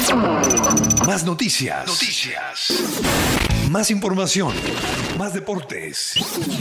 Más noticias. Más información. Más deportes.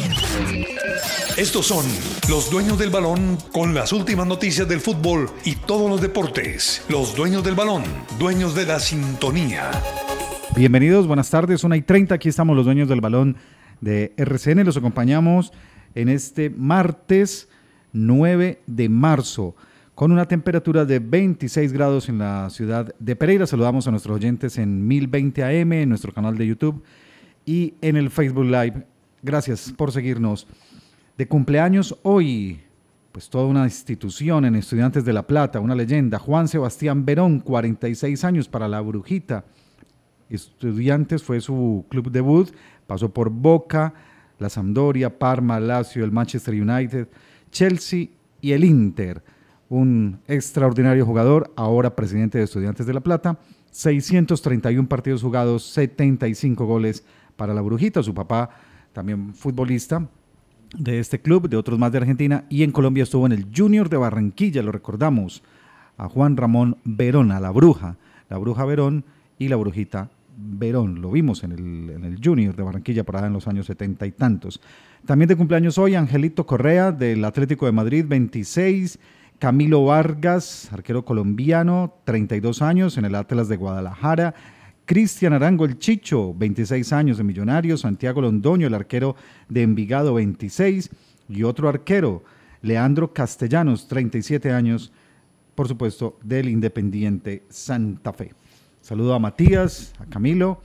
Estos son los dueños del balón con las últimas noticias del fútbol y todos los deportes. Los dueños del balón, dueños de la sintonía. Bienvenidos, buenas tardes, 1:30, aquí estamos los dueños del balón de RCN, los acompañamos en este martes 9 de marzo, con una temperatura de 26 grados en la ciudad de Pereira. Saludamos a nuestros oyentes en 1020 AM, en nuestro canal de YouTube y en el Facebook Live. Gracias por seguirnos. De cumpleaños hoy, pues toda una institución en Estudiantes de La Plata, una leyenda, Juan Sebastián Verón, 46 años para la Brujita. Estudiantes fue su club debut, pasó por Boca, la Sampdoria, Parma, Lazio, el Manchester United, Chelsea y el Inter. Un extraordinario jugador, ahora presidente de Estudiantes de La Plata, 631 partidos jugados, 75 goles para la Brujita. Su papá también futbolista de este club, de otros más de Argentina, y en Colombia estuvo en el Junior de Barranquilla, lo recordamos, a Juan Ramón Verón, a la Bruja Verón y la Brujita Verón, lo vimos en el Junior de Barranquilla por allá en los años 70 y tantos. También de cumpleaños hoy Angelito Correa del Atlético de Madrid, 26, Camilo Vargas, arquero colombiano, 32 años en el Atlas de Guadalajara, Cristian Arango el Chicho, 26 años de Millonarios, Santiago Londoño, el arquero de Envigado, 26, y otro arquero, Leandro Castellanos, 37 años, por supuesto, del Independiente Santa Fe. Saludo a Matías, a Camilo,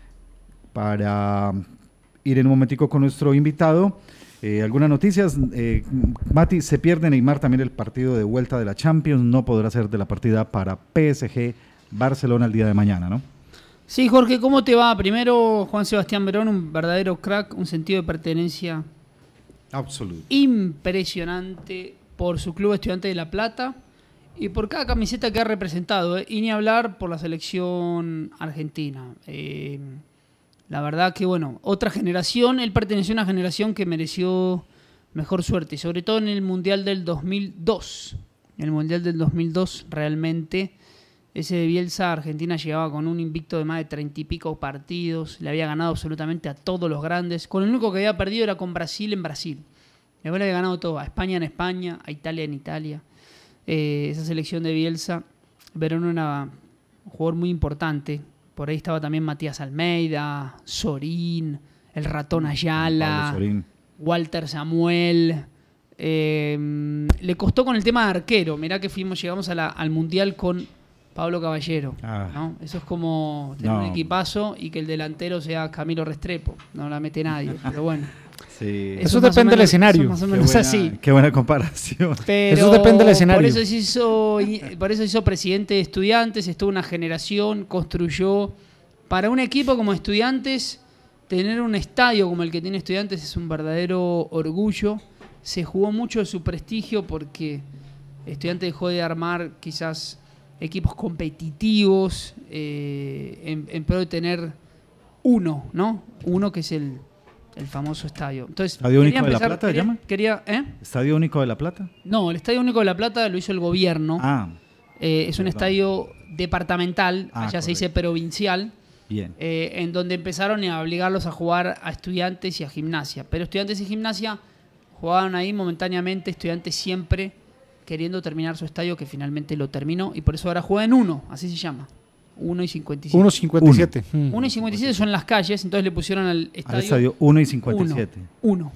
para ir en un momentico con nuestro invitado. Algunas noticias, Mati, se pierde Neymar también el partido de vuelta de la Champions, no podrá ser de la partida para PSG Barcelona el día de mañana, ¿no? Sí, Jorge, ¿cómo te va? Primero, Juan Sebastián Verón, un verdadero crack, un sentido de pertenencia absoluto, impresionante por su club Estudiantes de La Plata y por cada camiseta que ha representado, y ni hablar por la selección argentina. La verdad que, bueno, otra generación, él perteneció a una generación que mereció mejor suerte, sobre todo en el Mundial del 2002. En el Mundial del 2002 realmente ese de Bielsa, Argentina llegaba con un invicto de más de 30 y pico partidos, le había ganado absolutamente a todos los grandes, con el único que había perdido era con Brasil en Brasil. Después le había ganado todo, a España en España, a Italia en Italia. Esa selección de Bielsa, Verón era un jugador muy importante. Por ahí estaba también Matías Almeida, Sorín, el Ratón Ayala, Walter Samuel. Le costó con el tema de arquero. Mirá que llegamos al Mundial con Pablo Caballero, ¿no? Eso es como tener un equipazo y que el delantero sea Camilo Restrepo. No la mete nadie, pero bueno. Sí. Eso depende del escenario. Más o menos así. Qué buena comparación. Pero eso depende del escenario. Por eso se hizo presidente de Estudiantes, estuvo una generación, construyó. Para un equipo como Estudiantes, tener un estadio como el que tiene Estudiantes es un verdadero orgullo. Se jugó mucho de su prestigio porque Estudiantes dejó de armar quizás equipos competitivos en pro de tener uno, ¿no? Uno que es el famoso estadio. Entonces, ¿Estadio Único de La Plata se llama? ¿Estadio Único de La Plata? No, el Estadio Único de La Plata lo hizo el gobierno. Es un estadio departamental, allá correcto. Se dice provincial. Bien. En donde empezaron a obligarlos a jugar a Estudiantes y a Gimnasia. Pero Estudiantes y Gimnasia jugaban ahí momentáneamente, Estudiantes siempre queriendo terminar su estadio, que finalmente lo terminó, y por eso ahora juega en 1, así se llama. 1:57. 1:57. 1:57 son las calles, entonces le pusieron al estadio 1:57. 1.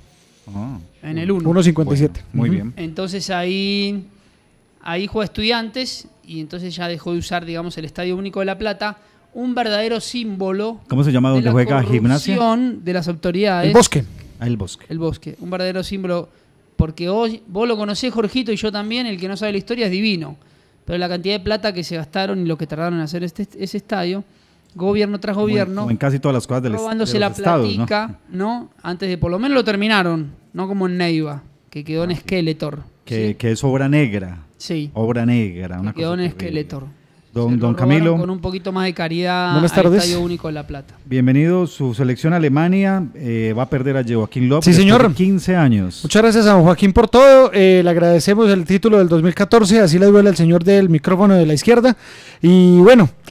En el 1. 1:57. Bueno, muy bien. Entonces ahí juega Estudiantes, y entonces ya dejó de usar, digamos, el Estadio Único de La Plata, un verdadero símbolo. ¿Cómo se llama donde juega Gimnasia? De las autoridades. El Bosque. El Bosque. El Bosque. Un verdadero símbolo, porque hoy, vos lo conocés, Jorgito, y yo también, el que no sabe la historia es divino. Pero la cantidad de plata que se gastaron y lo que tardaron en hacer ese estadio, gobierno tras gobierno, como en casi todas las cosas de robándose los la platica, ¿no? Antes de, por lo menos lo terminaron, no como en Neiva, que quedó en Skeletor. Que es obra negra. Sí. Obra negra. Que quedó en Skeletor. Don Camilo. Con un poquito más de caridad. Buenas tardes. Al Estadio Único de La Plata. Bienvenido. Su selección Alemania va a perder a Joaquín López. Sí, señor. 15 años. Muchas gracias a don Joaquín por todo. Le agradecemos el título del 2014. Así le duele al señor del micrófono de la izquierda. Y bueno,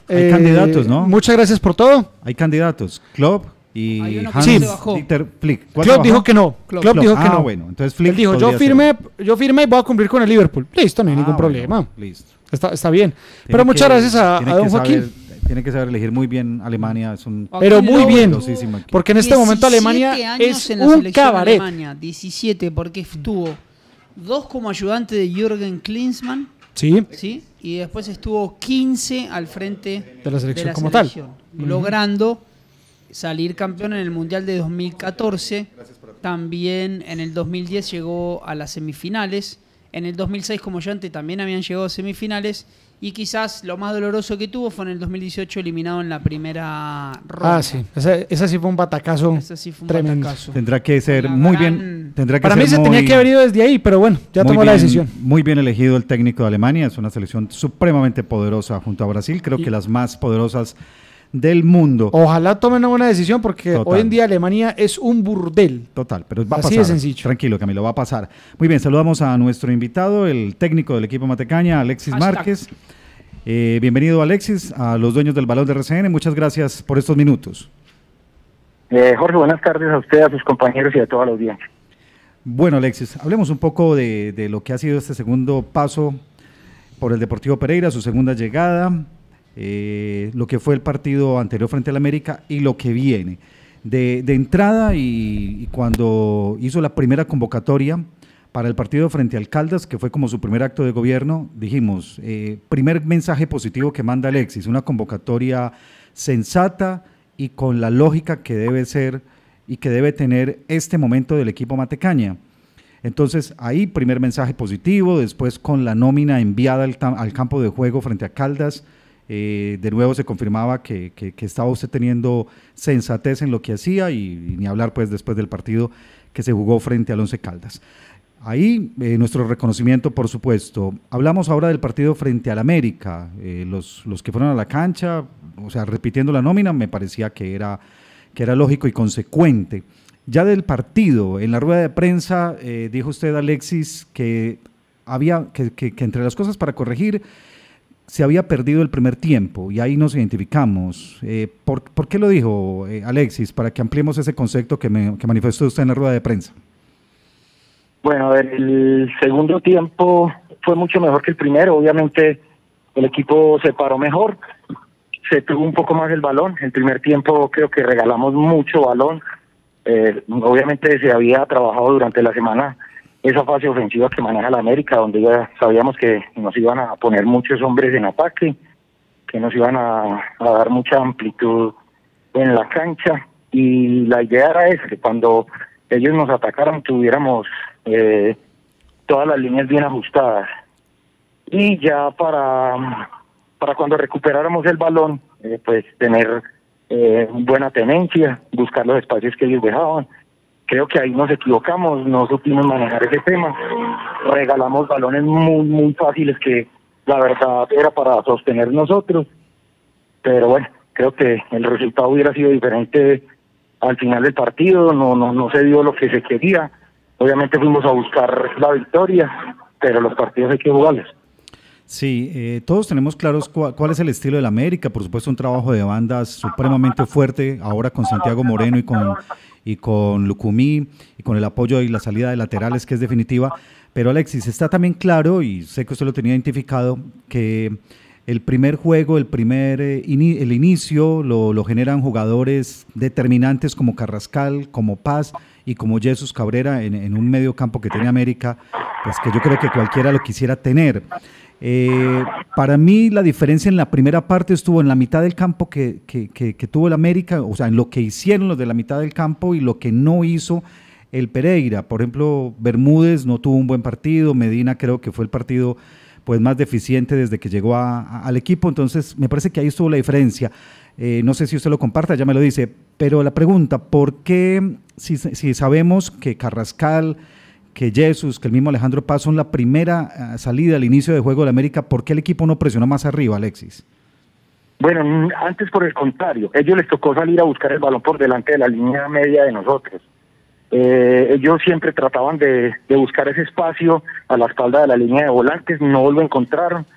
Hay candidatos, ¿no? Muchas gracias por todo. Hay candidatos. Klopp y Hay uno que Hans se bajó. Dieter Flick. ¿Cuál Klopp se dijo bajó? que no. Klopp dijo que no. Bueno, entonces Flick Él dijo, podría yo firmé y voy a cumplir con el Liverpool. Listo, no hay ningún bueno, problema. listo. Está bien. Tiene Pero muchas que- gracias a tiene don que Joaquín. saber- tiene que saber elegir muy bien Alemania. Es un Joaquín Pero muy Lowe bien, tuvo poderosísimo equipo. porque en este momento 17 Alemania años es en la un selección cabaret. Alemania, 17, porque estuvo 2 como ayudante de Jürgen Klinsmann, Sí, ¿sí? Y después estuvo 15 al frente de la selección como tal. logrando salir campeón en el Mundial de 2014. También en el 2010 llegó a las semifinales. En el 2006 como ayudante también habían llegado a semifinales. Y quizás lo más doloroso que tuvo fue en el 2018 eliminado en la primera ronda. Ah, sí. Esa sí fue un batacazo Ese sí fue un tremendo. batacazo. Tendrá que ser La muy gran- bien. Tendrá que Para ser mí se muy- tenía que haber ido desde ahí, pero bueno, ya muy tomó la bien- decisión. Muy bien elegido el técnico de Alemania. Es una selección supremamente poderosa junto a Brasil. Creo que las más poderosas del mundo. Ojalá tomen una buena decisión porque Total. hoy en día Alemania es un burdel. Total, pero va a Así pasar. de sencillo. Tranquilo, Camilo, va a pasar. Muy bien, saludamos a nuestro invitado, el técnico del equipo Matecaña, Alexis Hashtag. Márquez. Bienvenido, Alexis, a los dueños del balón de RCN. Muchas gracias por estos minutos. Jorge, buenas tardes a usted, a sus compañeros y a toda la audiencia. Bueno, Alexis, hablemos un poco de lo que ha sido este segundo paso por el Deportivo Pereira, su segunda llegada, lo que fue el partido anterior frente al América y lo que viene. De entrada y cuando hizo la primera convocatoria para el partido frente al Caldas, que fue como su primer acto de gobierno, dijimos, primer mensaje positivo que manda Alexis, una convocatoria sensata y con la lógica que debe ser y que debe tener este momento del equipo Matecaña. Entonces, ahí primer mensaje positivo, después con la nómina enviada al campo de juego frente a Caldas, de nuevo se confirmaba que estaba usted teniendo sensatez en lo que hacía y ni hablar pues después del partido que se jugó frente al Once Caldas. Ahí nuestro reconocimiento, por supuesto. Hablamos ahora del partido frente al América, los que fueron a la cancha, o sea, repitiendo la nómina, me parecía que era lógico y consecuente. Ya del partido, en la rueda de prensa, dijo usted, Alexis, que había que entre las cosas para corregir, se había perdido el primer tiempo, y ahí nos identificamos. ¿Por qué lo dijo, Alexis? Para que ampliemos ese concepto que manifestó usted en la rueda de prensa. Bueno, el segundo tiempo fue mucho mejor que el primero. Obviamente el equipo se paró mejor, se tuvo un poco más el balón. El primer tiempo creo que regalamos mucho balón. Obviamente se había trabajado durante la semana esa fase ofensiva que maneja la América, donde ya sabíamos que nos iban a poner muchos hombres en ataque, que nos iban a dar mucha amplitud en la cancha, y la idea era esa, que cuando ellos nos atacaran tuviéramos todas las líneas bien ajustadas, y ya para cuando recuperáramos el balón, pues tener buena tenencia, buscar los espacios que ellos dejaban. Creo que ahí nos equivocamos, no supimos manejar ese tema, regalamos balones muy fáciles que la verdad era para sostener nosotros, pero bueno, creo que el resultado hubiera sido diferente al final del partido. No se dio lo que se quería. Obviamente fuimos a buscar la victoria, pero los partidos hay que jugarlos. Sí, todos tenemos claros cuál es el estilo del América. Por supuesto, un trabajo de bandas supremamente fuerte, ahora con Santiago Moreno y con Lucumí, y con el apoyo y la salida de laterales, que es definitiva. Pero Alexis, está también claro, y sé que usted lo tenía identificado, que el primer juego, el inicio lo generan jugadores determinantes como Carrascal, como Paz y como Jesús Cabrera en un medio campo que tiene América, pues que yo creo que cualquiera lo quisiera tener. Para mí la diferencia en la primera parte estuvo en la mitad del campo que tuvo el América, o sea, en lo que hicieron los de la mitad del campo y lo que no hizo el Pereira. Por ejemplo, Bermúdez no tuvo un buen partido, Medina creo que fue el partido pues más deficiente desde que llegó al equipo, entonces me parece que ahí estuvo la diferencia. No sé si usted lo comparta, ya me lo dice, pero la pregunta, ¿por qué si sabemos que Carrascal, que Jesús, que el mismo Alejandro Paz son la primera salida al inicio de juego de la América, ¿por qué el equipo no presionó más arriba, Alexis? Bueno, antes por el contrario, ellos les tocó salir a buscar el balón por delante de la línea media de nosotros. Ellos siempre trataban de buscar ese espacio a la espalda de la línea de volantes, no lo encontraron.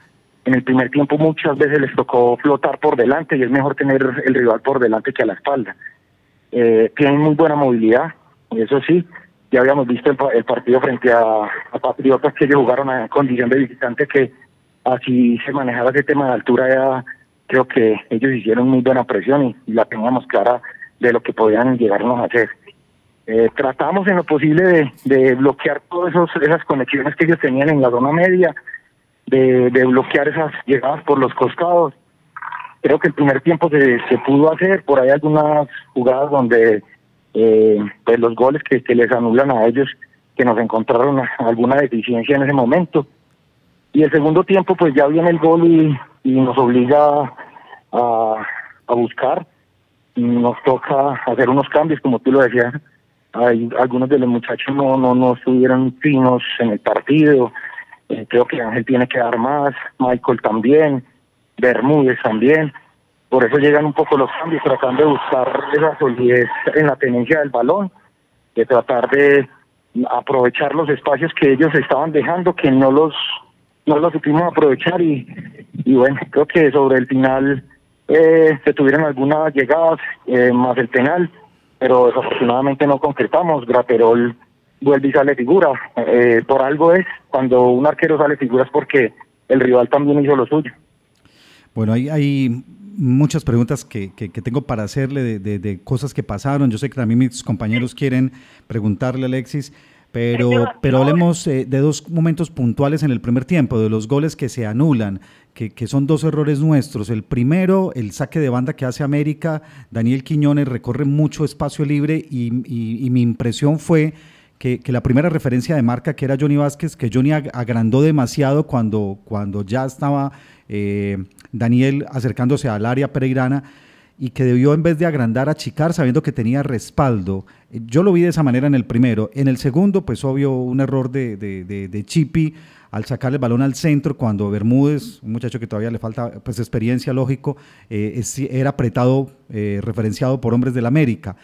En el primer tiempo muchas veces les tocó flotar por delante y es mejor tener el rival por delante que a la espalda. Tienen muy buena movilidad, eso sí, ya habíamos visto el partido frente a Patriotas, que ellos jugaron en condición de visitante, que así se manejaba ese tema de altura. Ya creo que ellos hicieron muy buena presión y la teníamos clara de lo que podían llegarnos a hacer. Tratamos en lo posible de bloquear todas esas conexiones que ellos tenían en la zona media, de bloquear esas llegadas por los costados. Creo que el primer tiempo se pudo hacer, por ahí algunas jugadas donde pues los goles que les anulan a ellos, que nos encontraron alguna deficiencia en ese momento. Y el segundo tiempo pues ya viene el gol y nos obliga a buscar. Nos toca hacer unos cambios, como tú lo decías. Algunos de los muchachos no estuvieron finos en el partido. Creo que Ángel tiene que dar más, Michael también, Bermúdez también. Por eso llegan un poco los cambios, tratando de buscar esa solidez en la tenencia del balón, de tratar de aprovechar los espacios que ellos estaban dejando, que no los supimos aprovechar. Y bueno, creo que sobre el final se tuvieron algunas llegadas, más el penal, pero desafortunadamente no concretamos. Graterol vuelve y sale figura. Por algo es, cuando un arquero sale figura es porque el rival también hizo lo suyo. Bueno, hay muchas preguntas que tengo para hacerle de cosas que pasaron. Yo sé que también mis compañeros quieren preguntarle a Alexis, pero hablemos de dos momentos puntuales en el primer tiempo, de los goles que se anulan, que son dos errores nuestros. El primero, el saque de banda que hace América, Daniel Quiñones recorre mucho espacio libre y mi impresión fue que la primera referencia de marca, que era Johnny Vázquez, que Johnny agrandó demasiado cuando ya estaba Daniel acercándose al área pereirana, y que debió, en vez de agrandar, achicar, sabiendo que tenía respaldo. Yo lo vi de esa manera en el primero. En el segundo, pues obvio, un error de Chipi al sacar el balón al centro, cuando Bermúdez, un muchacho que todavía le falta pues experiencia, lógico, era apretado, referenciado por hombres del América.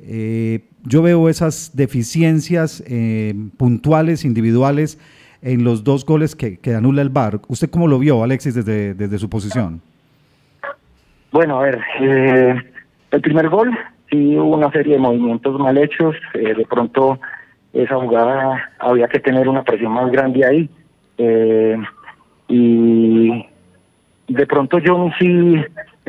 Yo veo esas deficiencias puntuales, individuales, en los dos goles que anula el VAR. ¿Usted cómo lo vio, Alexis, desde su posición? Bueno, a ver, el primer gol, sí hubo una serie de movimientos mal hechos. De pronto esa jugada había que tener una presión más grande ahí. Y de pronto Johnny sí,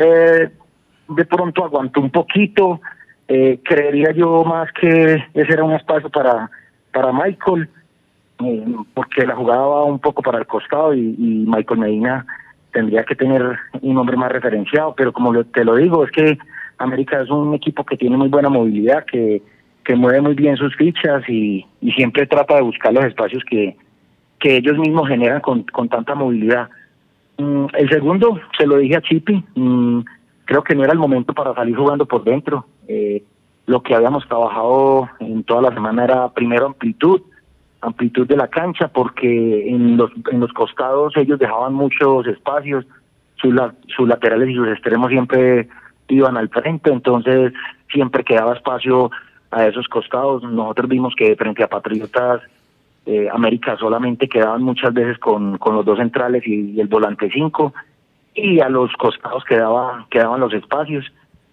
de pronto aguantó un poquito. Creería yo más que ese era un espacio para Michael, porque la jugada va un poco para el costado y Michael Medina tendría que tener un hombre más referenciado. Pero como te lo digo, es que América es un equipo que tiene muy buena movilidad, que mueve muy bien sus fichas y siempre trata de buscar los espacios que ellos mismos generan con tanta movilidad. El segundo, se lo dije a Chipi, creo que no era el momento para salir jugando por dentro. Lo que habíamos trabajado en toda la semana era primero amplitud de la cancha, porque en los costados ellos dejaban muchos espacios, sus laterales y sus extremos siempre iban al frente, entonces siempre quedaba espacio a esos costados. Nosotros vimos que frente a Patriotas, América solamente quedaban muchas veces con los dos centrales y el volante 5, y a los costados quedaban los espacios.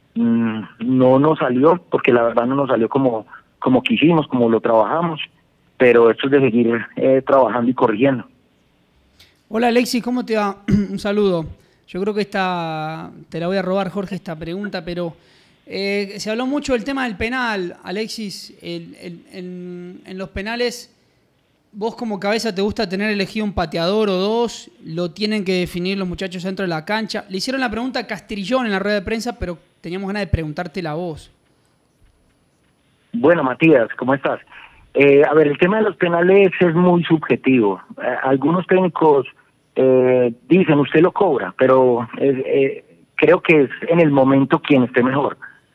No nos salió, porque la verdad no nos salió como quisimos, como lo trabajamos, pero esto es de seguir trabajando y corrigiendo. Hola Alexis, ¿cómo te va? Un saludo. Yo creo que te la voy a robar, Jorge, esta pregunta, pero se habló mucho del tema del penal, Alexis. En los penales, vos como cabeza te gusta tener elegido un pateador o dos, lo tienen que definir los muchachos dentro de la cancha. Le hicieron la pregunta a Castrillón en la rueda de prensa, pero teníamos ganas de preguntártela a vos. Bueno, Matías, ¿cómo estás? A ver, el tema de los penales es muy subjetivo. Algunos técnicos dicen, usted lo cobra, pero creo que es en el momento quien esté mejor.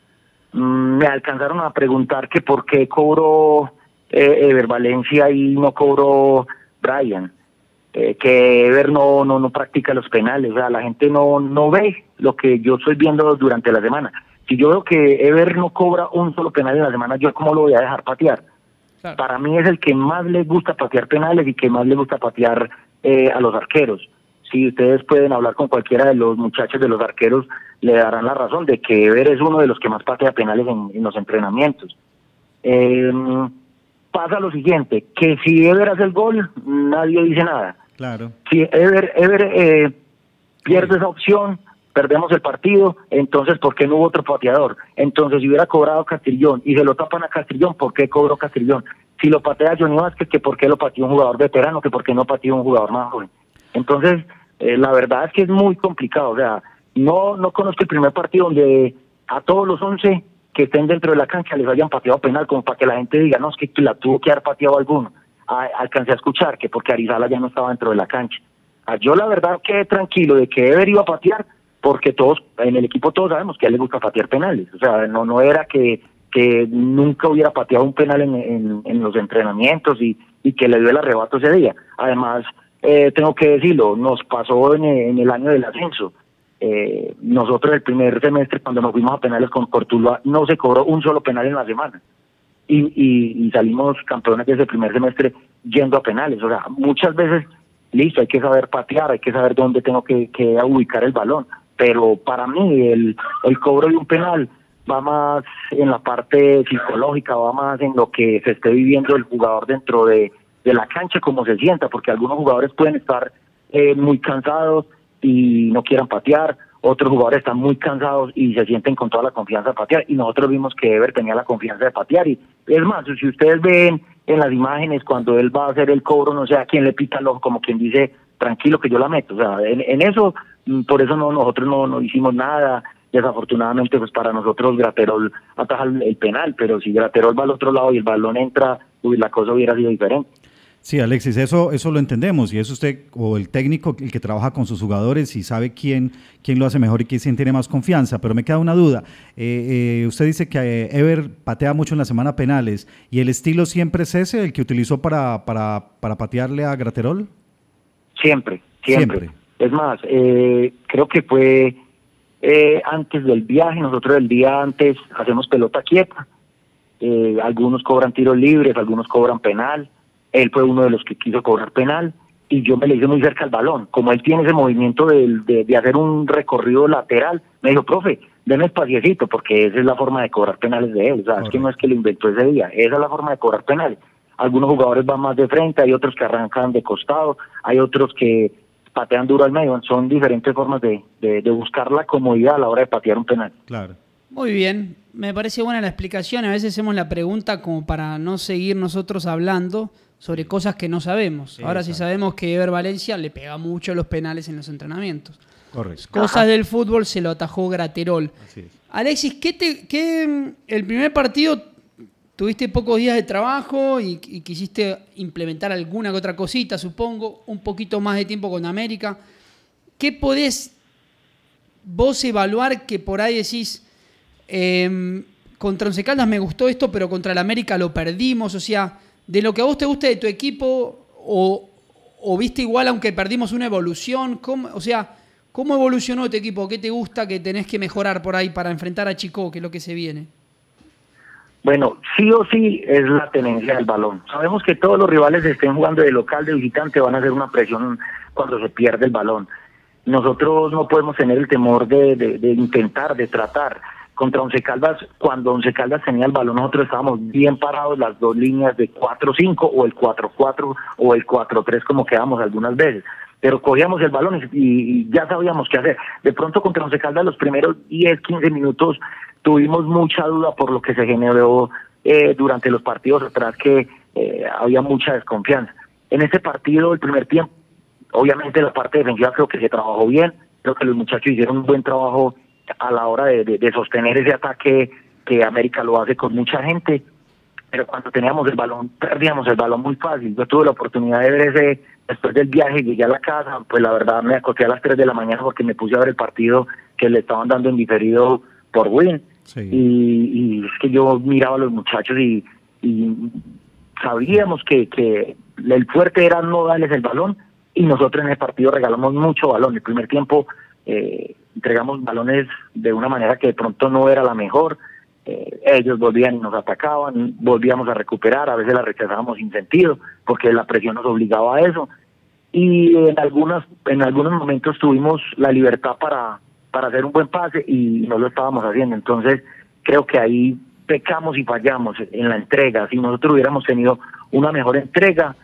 Me alcanzaron a preguntar que por qué cobró Ever Valencia y no cobró Brian, que Ever no practica los penales. O sea, la gente no ve lo que yo estoy viendo durante la semana. Si yo veo que Ever no cobra un solo penal en la semana, ¿yo cómo lo voy a dejar patear? Claro. Para mí es el que más le gusta patear penales y que más le gusta patear a los arqueros. si ustedes pueden hablar con cualquiera de los muchachos de los arqueros, le darán la razón de que Ever es uno de los que más patea penales en los entrenamientos. Pasa lo siguiente, que si Ever hace el gol, nadie dice nada. Claro. Si Ever pierde esa opción, perdemos el partido, entonces ¿por qué no hubo otro pateador? Entonces si hubiera cobrado Castrillón y se lo tapan a Castrillón, ¿por qué cobró Castrillón? Si lo patea Johnny Vázquez, que ¿por qué lo pateó un jugador veterano? Que ¿por qué no pateó un jugador más joven? Entonces, la verdad es que es muy complicado, o sea, no conozco el primer partido donde a todos los 11 que estén dentro de la cancha les hayan pateado penal, como para que la gente diga, no, es que la tuvo que haber pateado alguno. Alcancé a escuchar que porque Arizala ya no estaba dentro de la cancha. Yo la verdad quedé tranquilo de que Ever iba a patear, porque todos, en el equipo todos sabemos que a él le gusta patear penales, o sea, no era que nunca hubiera pateado un penal en los entrenamientos y que le dio el arrebato ese día. Además, tengo que decirlo, nos pasó en el año del ascenso. Nosotros el primer semestre, cuando nos fuimos a penales con Cortuluá, no se cobró un solo penal en la semana. Y salimos campeones desde el primer semestre yendo a penales. O sea, muchas veces, listo, hay que saber patear, hay que saber dónde tengo que ubicar el balón. Pero para mí el cobro de un penal va más en la parte psicológica, va más en lo que se esté viviendo el jugador dentro de la cancha, como se sienta, porque algunos jugadores pueden estar muy cansados y no quieran patear, otros jugadores están muy cansados y se sienten con toda la confianza de patear, y nosotros vimos que Ever tenía la confianza de patear, y es más, si ustedes ven en las imágenes cuando él va a hacer el cobro, no sé a quién le pita el ojo, como quien dice, tranquilo que yo la meto, o sea, en eso, por eso nosotros no hicimos nada. Desafortunadamente, pues para nosotros Graterol ataja el penal, pero si Graterol va al otro lado y el balón entra, la cosa hubiera sido diferente. Sí, Alexis, eso lo entendemos, y es usted o el técnico el que trabaja con sus jugadores y sabe quién lo hace mejor y quién tiene más confianza, pero me queda una duda. Usted dice que Ever patea mucho en la semana penales, ¿y el estilo siempre es ese, el que utilizó para patearle a Graterol? Siempre. Es más, creo que fue antes del viaje, nosotros el día antes hacemos pelota quieta, algunos cobran tiros libres, algunos cobran penal. Él fue uno de los que quiso cobrar penal y yo me le hice muy cerca al balón. Como él tiene ese movimiento de hacer un recorrido lateral, me dijo, profe, denme espaciecito, porque esa es la forma de cobrar penales de él. O sea, es que no es que lo inventó ese día, esa es la forma de cobrar penales. Algunos jugadores van más de frente, hay otros que arrancan de costado, hay otros que patean duro al medio. Son diferentes formas de buscar la comodidad a la hora de patear un penal. Claro. Muy bien, me parece buena la explicación. A veces hacemos la pregunta como para no seguir nosotros hablando sobre cosas que no sabemos. Ahora sí sabemos que Ever Valencia le pega mucho los penales en los entrenamientos. Correcto. Cosas del fútbol se lo atajó Graterol. Así es. Alexis, el primer partido tuviste pocos días de trabajo y quisiste implementar alguna que otra cosita, supongo, un poquito más de tiempo con América. ¿Qué podés vos evaluar que por ahí decís, contra Once Caldas me gustó esto, pero contra el América lo perdimos? O sea, de lo que a vos te guste de tu equipo, o viste igual aunque perdimos una evolución, ¿cómo evolucionó tu equipo? ¿Qué te gusta que tenés que mejorar por ahí para enfrentar a Chico, que es lo que se viene? Bueno, sí o sí es la tenencia del balón. Sabemos que todos los rivales estén jugando de local, de visitante, van a hacer una presión cuando se pierde el balón. Nosotros no podemos tener el temor de intentar, de tratar. Contra Once Caldas, cuando Once Caldas tenía el balón, nosotros estábamos bien parados, las dos líneas de 4-5 o el 4-4 o el 4-3 como quedamos algunas veces, pero cogíamos el balón y ya sabíamos qué hacer. De pronto contra Once Caldas los primeros 10-15 minutos tuvimos mucha duda por lo que se generó durante los partidos atrás, que había mucha desconfianza. En ese partido, el primer tiempo, obviamente la parte defensiva creo que se trabajó bien, creo que los muchachos hicieron un buen trabajo a la hora de sostener ese ataque que América lo hace con mucha gente, pero cuando teníamos el balón, perdíamos el balón muy fácil. Yo tuve la oportunidad de ver ese, después del viaje, llegué a la casa, pues la verdad me acosté a las 3 de la mañana porque me puse a ver el partido que le estaban dando en diferido por Win, sí. Y es que yo miraba a los muchachos y sabíamos que el fuerte era no darles el balón, y nosotros en el partido regalamos mucho balón. El primer tiempo entregamos balones de una manera que de pronto no era la mejor, ellos volvían y nos atacaban, volvíamos a recuperar, a veces la rechazábamos sin sentido porque la presión nos obligaba a eso, y en algunos momentos tuvimos la libertad para hacer un buen pase y no lo estábamos haciendo. Entonces creo que ahí pecamos y fallamos en la entrega. Si nosotros hubiéramos tenido una mejor entrega,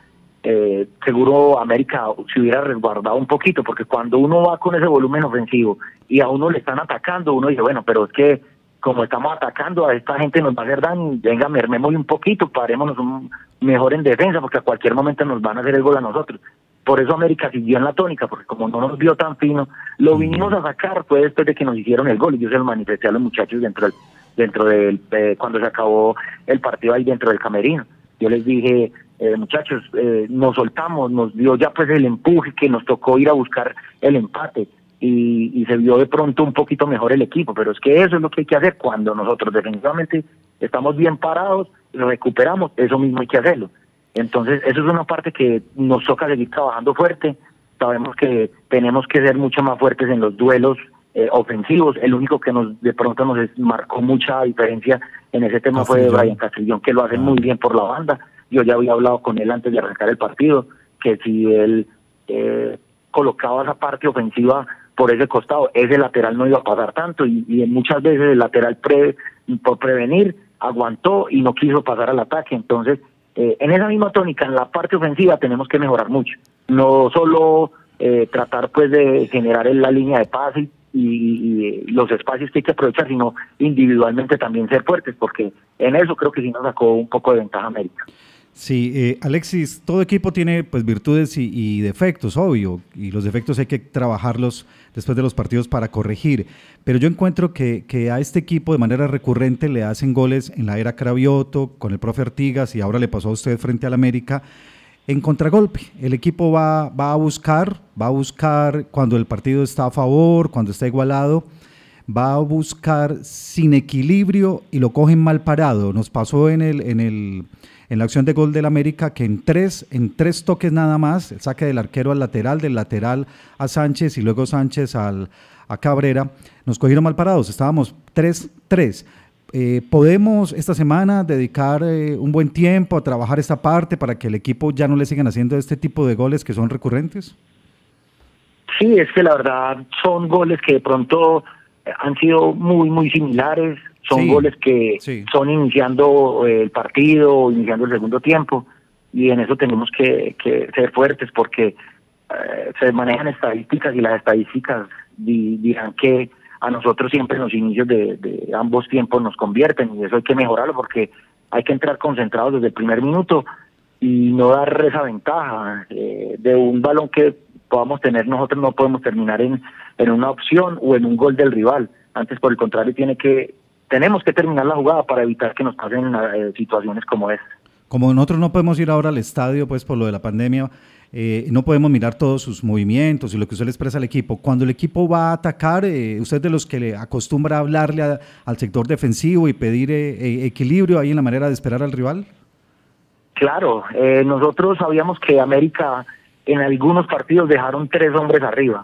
seguro América se hubiera resguardado un poquito, porque cuando uno va con ese volumen ofensivo y a uno le están atacando, uno dice, bueno, pero es que como estamos atacando a esta gente nos va a hacer daño, venga, mermemos un poquito, parémonos mejor en defensa, porque a cualquier momento nos van a hacer el gol a nosotros. Por eso América siguió en la tónica, porque como no nos vio tan fino, lo vinimos a sacar fue después de que nos hicieron el gol, y yo se lo manifesté a los muchachos dentro del cuando se acabó el partido ahí dentro del camerino. Yo les dije, muchachos, nos soltamos, nos dio ya pues el empuje que nos tocó ir a buscar el empate, y se vio de pronto un poquito mejor el equipo, pero es que eso es lo que hay que hacer cuando nosotros definitivamente estamos bien parados, lo recuperamos, eso mismo hay que hacerlo. Entonces eso es una parte que nos toca seguir trabajando fuerte. Sabemos que tenemos que ser mucho más fuertes en los duelos ofensivos. El único que de pronto nos marcó mucha diferencia en ese tema fue Brian Castrillón, que lo hace muy bien por la banda. Yo ya había hablado con él antes de arrancar el partido, que si él colocaba esa parte ofensiva por ese costado, ese lateral no iba a pasar tanto, y muchas veces el lateral por prevenir aguantó y no quiso pasar al ataque. Entonces en esa misma tónica, en la parte ofensiva tenemos que mejorar mucho, no solo tratar pues de generar la línea de pase y los espacios que hay que aprovechar, sino individualmente también ser fuertes, porque en eso creo que sí nos sacó un poco de ventaja América. Sí, Alexis, todo equipo tiene pues virtudes y defectos, obvio, y los defectos hay que trabajarlos después de los partidos para corregir, pero yo encuentro que a este equipo de manera recurrente le hacen goles en la era Cravioto, con el profe Artigas, y ahora le pasó a usted frente al América, en contragolpe. El equipo va a buscar cuando el partido está a favor, cuando está igualado, va a buscar sin equilibrio y lo cogen mal parado. Nos pasó en la acción de gol del América, que en tres toques nada más, el saque del arquero al lateral, del lateral a Sánchez y luego Sánchez a Cabrera, nos cogieron mal parados, estábamos 3-3. ¿Podemos esta semana dedicar un buen tiempo a trabajar esta parte para que el equipo ya no le sigan haciendo este tipo de goles que son recurrentes? Sí, es que la verdad son goles que de pronto han sido muy, muy similares. Son goles que son iniciando el partido, iniciando el segundo tiempo, y en eso tenemos que ser fuertes, porque se manejan estadísticas, y las estadísticas dirán que a nosotros siempre en los inicios de ambos tiempos nos convierten, y eso hay que mejorarlo, porque hay que entrar concentrados desde el primer minuto y no dar esa ventaja de un balón que podamos tener. Nosotros no podemos terminar en una opción o en un gol del rival. Antes, por el contrario, tenemos que terminar la jugada para evitar que nos pasen situaciones como esta. Como nosotros no podemos ir ahora al estadio, pues por lo de la pandemia, no podemos mirar todos sus movimientos y lo que usted le expresa al equipo. Cuando el equipo va a atacar, usted es de los que le acostumbra a hablarle al sector defensivo y pedir equilibrio ahí en la manera de esperar al rival. Claro, nosotros sabíamos que América en algunos partidos dejaron 3 hombres arriba.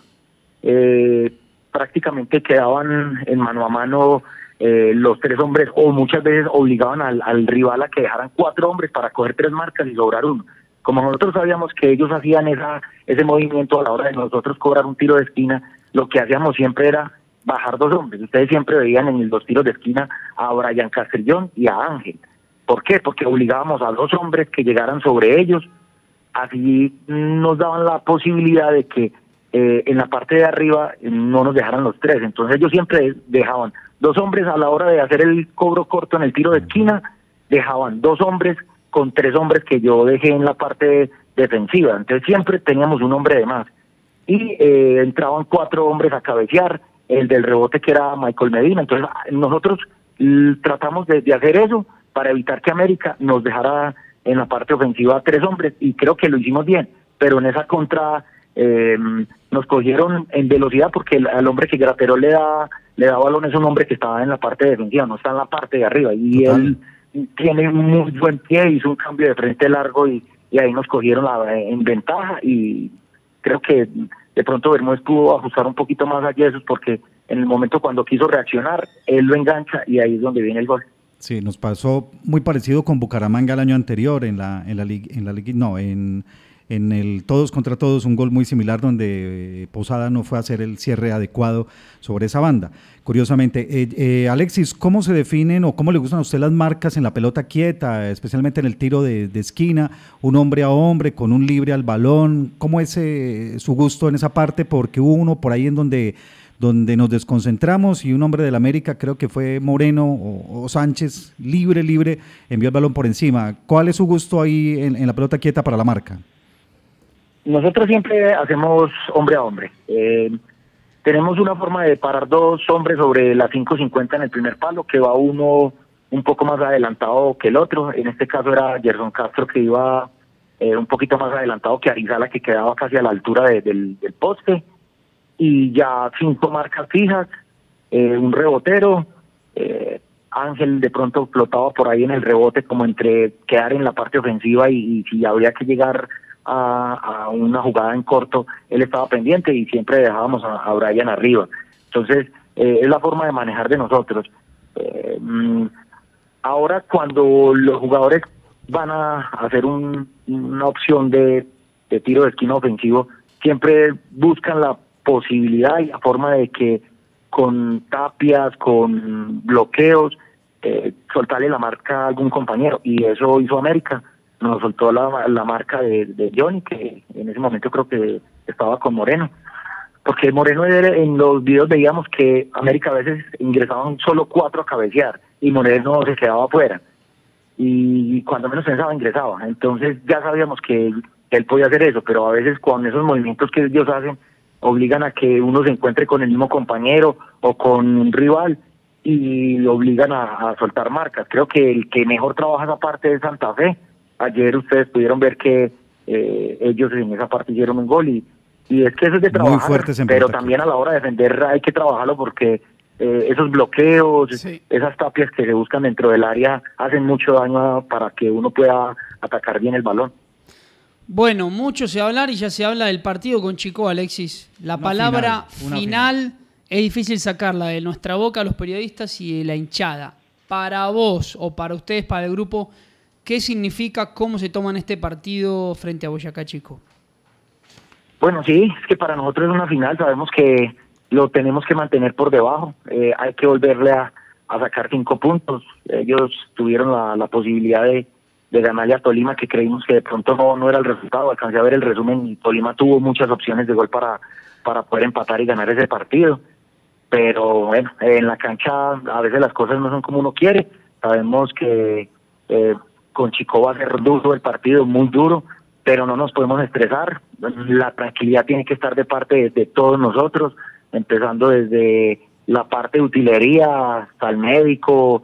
Prácticamente quedaban en mano a mano los 3 hombres, o muchas veces obligaban al rival a que dejaran 4 hombres para coger 3 marcas y sobrar uno. Como nosotros sabíamos que ellos hacían ese movimiento a la hora de nosotros cobrar un tiro de esquina, lo que hacíamos siempre era bajar 2 hombres. Ustedes siempre veían en los tiros de esquina a Brian Castrillón y a Ángel. ¿Por qué? Porque obligábamos a 2 hombres que llegaran sobre ellos, así nos daban la posibilidad de que en la parte de arriba no nos dejaran los 3. Entonces ellos siempre dejaban 2 hombres a la hora de hacer el cobro corto en el tiro de esquina, dejaban 2 hombres con 3 hombres que yo dejé en la parte defensiva. Entonces siempre teníamos un hombre de más. Y entraban 4 hombres a cabecear, el del rebote que era Michael Medina. Entonces nosotros tratamos de hacer eso para evitar que América nos dejara en la parte ofensiva 3 hombres, y creo que lo hicimos bien, pero en esa contra nos cogieron en velocidad, porque al hombre que Graterol le da balón es un hombre que estaba en la parte defensiva, no está en la parte de arriba, y él tiene un muy buen pie, hizo un cambio de frente largo y ahí nos cogieron en ventaja, y creo que de pronto Bermúdez pudo ajustar un poquito más a Jesús, porque en el momento cuando quiso reaccionar, él lo engancha y ahí es donde viene el gol. Sí, nos pasó muy parecido con Bucaramanga el año anterior en en el todos contra todos, un gol muy similar donde Posada no fue a hacer el cierre adecuado sobre esa banda. Curiosamente, Alexis, ¿cómo se definen o cómo le gustan a usted las marcas en la pelota quieta, especialmente en el tiro de esquina, un hombre a hombre con un libre al balón? ¿Cómo es su gusto en esa parte? Porque hubo uno por ahí en donde nos desconcentramos y un hombre del América, creo que fue Moreno o Sánchez, libre, envió el balón por encima. ¿Cuál es su gusto ahí en la pelota quieta para la marca? Nosotros siempre hacemos hombre a hombre. Tenemos una forma de parar dos hombres sobre las 5.50 en el primer palo, que va uno un poco más adelantado que el otro. En este caso era Gerson Castro, que iba un poquito más adelantado que Arizala, que quedaba casi a la altura del poste. Y ya 5 marcas fijas, un rebotero. Ángel de pronto flotaba por ahí en el rebote, como entre quedar en la parte ofensiva y si habría que llegar a una jugada en corto, él estaba pendiente y siempre dejábamos a Brian arriba. Entonces, es la forma de manejar de nosotros. Ahora, cuando los jugadores van a hacer una opción de tiro de esquina ofensivo, siempre buscan la posibilidad y la forma de que con tapias, con bloqueos, soltarle la marca a algún compañero, y eso hizo América. Nos soltó la marca de Johnny, que en ese momento creo que estaba con Moreno, porque Moreno en los videos veíamos que América a veces ingresaban solo 4 a cabecear y Moreno se quedaba afuera, y cuando menos pensaba ingresaba. Entonces ya sabíamos que él podía hacer eso, pero a veces con esos movimientos que ellos hacen obligan a que uno se encuentre con el mismo compañero o con un rival y lo obligan a soltar marcas. Creo que el que mejor trabaja esa parte es Santa Fe. Ayer ustedes pudieron ver que ellos en esa parte hicieron un gol y es que eso es de trabajar, pero también a la hora de defender hay que trabajarlo, porque esos bloqueos, sí, esas tapias que se buscan dentro del área hacen mucho daño para que uno pueda atacar bien el balón. Bueno, mucho se va a hablar y ya se habla del partido con Chico, Alexis. La palabra final es difícil sacarla de nuestra boca a los periodistas y de la hinchada. Para vos o para ustedes, para el grupo, ¿qué significa, cómo se toman este partido frente a Boyacá Chico? Bueno, sí, es que para nosotros es una final, sabemos que lo tenemos que mantener por debajo, hay que volverle a sacar 5 puntos. Ellos tuvieron la posibilidad de ganarle a Tolima, que creímos que de pronto no era el resultado. Alcancé a ver el resumen y Tolima tuvo muchas opciones de gol para poder empatar y ganar ese partido, pero bueno, en la cancha a veces las cosas no son como uno quiere. Sabemos que con Chico va a ser duro el partido, muy duro, pero no nos podemos estresar. La tranquilidad tiene que estar de parte de todos nosotros, empezando desde la parte de utilería hasta el médico,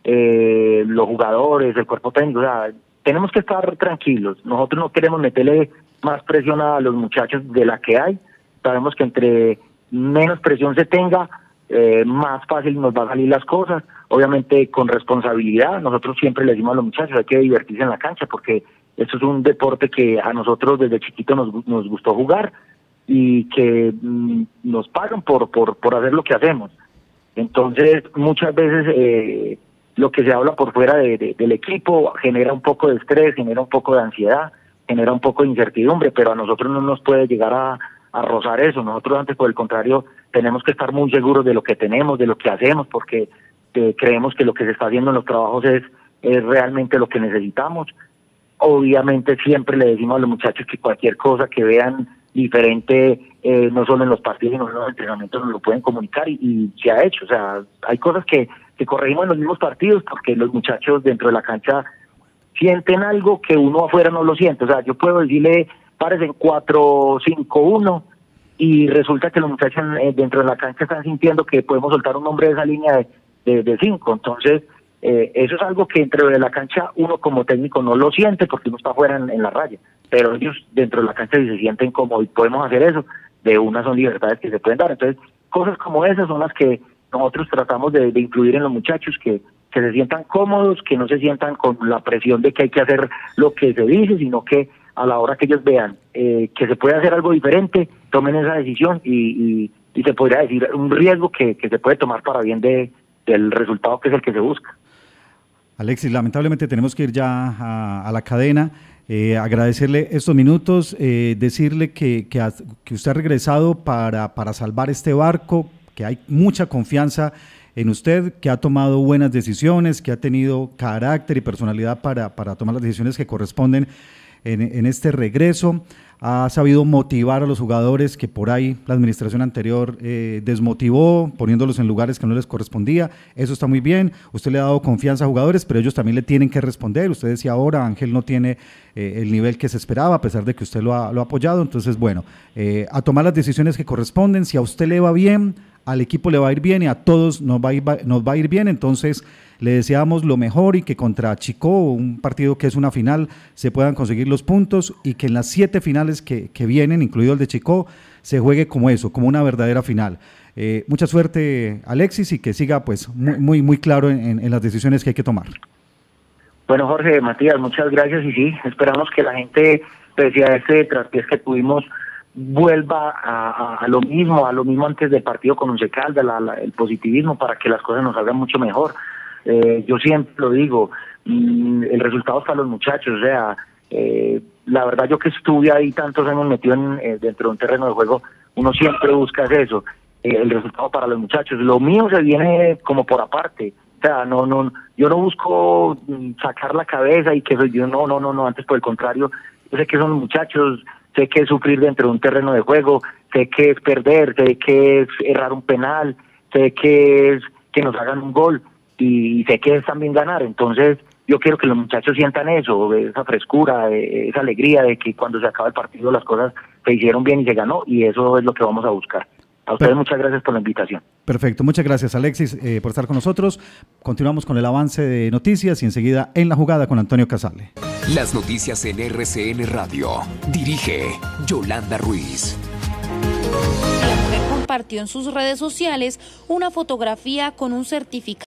los jugadores, el cuerpo técnico. O sea, tenemos que estar tranquilos. Nosotros no queremos meterle más presión a los muchachos de la que hay. Sabemos que entre menos presión se tenga, más fácil nos va a salir las cosas. Obviamente con responsabilidad. Nosotros siempre le decimos a los muchachos, hay que divertirse en la cancha, porque esto es un deporte que a nosotros desde chiquito nos gustó jugar y que nos pagan por hacer lo que hacemos. Entonces muchas veces lo que se habla por fuera del equipo genera un poco de estrés, genera un poco de ansiedad, genera un poco de incertidumbre, pero a nosotros no nos puede llegar a rozar eso. Nosotros antes, por el contrario, tenemos que estar muy seguros de lo que tenemos, de lo que hacemos, porque creemos que lo que se está haciendo en los trabajos es realmente lo que necesitamos. Obviamente siempre le decimos a los muchachos que cualquier cosa que vean diferente, no solo en los partidos, sino en los entrenamientos, nos lo pueden comunicar y se ha hecho. O sea, hay cosas que corregimos en los mismos partidos, porque los muchachos dentro de la cancha sienten algo que uno afuera no lo siente. O sea, yo puedo decirle, párese en 4-5-1, y resulta que los muchachos dentro de la cancha están sintiendo que podemos soltar un hombre de esa línea de 5. Entonces, eso es algo que dentro de la cancha uno como técnico no lo siente, porque uno está afuera en la raya, pero ellos dentro de la cancha sí se sienten como, y podemos hacer eso, de una son libertades que se pueden dar. Entonces, cosas como esas son las que nosotros tratamos de incluir en los muchachos, que se sientan cómodos, que no se sientan con la presión de que hay que hacer lo que se dice, sino que a la hora que ellos vean que se puede hacer algo diferente, tomen esa decisión y se podría decir un riesgo que se puede tomar para bien del resultado que es el que se busca. Alexis, lamentablemente tenemos que ir ya a la cadena. Agradecerle estos minutos, decirle que usted ha regresado para salvar este barco, que hay mucha confianza en usted, que ha tomado buenas decisiones, que ha tenido carácter y personalidad para tomar las decisiones que corresponden en este regreso. Ha sabido motivar a los jugadores que por ahí la administración anterior desmotivó, poniéndolos en lugares que no les correspondía. Eso está muy bien. Usted le ha dado confianza a jugadores, pero ellos también le tienen que responder. Usted decía ahora, Ángel no tiene el nivel que se esperaba, a pesar de que usted lo ha apoyado. Entonces, bueno, a tomar las decisiones que corresponden. Si a usted le va bien, al equipo le va a ir bien y a todos nos va a ir bien. Entonces, le deseamos lo mejor y que contra Chicó, un partido que es una final, se puedan conseguir los puntos y que en las 7 finales que vienen, incluido el de Chicó, se juegue como eso, como una verdadera final. Mucha suerte, Alexis, y que siga pues muy claro en las decisiones que hay que tomar. Bueno, Jorge, Matías, muchas gracias y sí, esperamos que la gente, pese a este traspiés que tuvimos, vuelva a lo mismo antes del partido con Once Caldas, el positivismo para que las cosas nos salgan mucho mejor. Yo siempre lo digo, el resultado es para los muchachos, o sea, la verdad yo que estuve ahí tantos años metido dentro de un terreno de juego, uno siempre busca eso, el resultado para los muchachos. Lo mío se viene como por aparte, o sea, yo no busco sacar la cabeza y que soy yo, no, antes por el contrario, yo sé que son muchachos, sé que es sufrir dentro de un terreno de juego, sé que es perder, sé que es errar un penal, sé que es que nos hagan un gol, y sé que es también ganar. Entonces yo quiero que los muchachos sientan eso, esa frescura, esa alegría de que cuando se acaba el partido las cosas se hicieron bien y se ganó, y eso es lo que vamos a buscar. A ustedes muchas gracias por la invitación. Perfecto, muchas gracias, Alexis, por estar con nosotros. Continuamos con el avance de noticias y enseguida en la jugada con Antonio Casale. Las noticias en RCN Radio. Dirige Yolanda Ruiz. La mujer compartió en sus redes sociales una fotografía con un certificado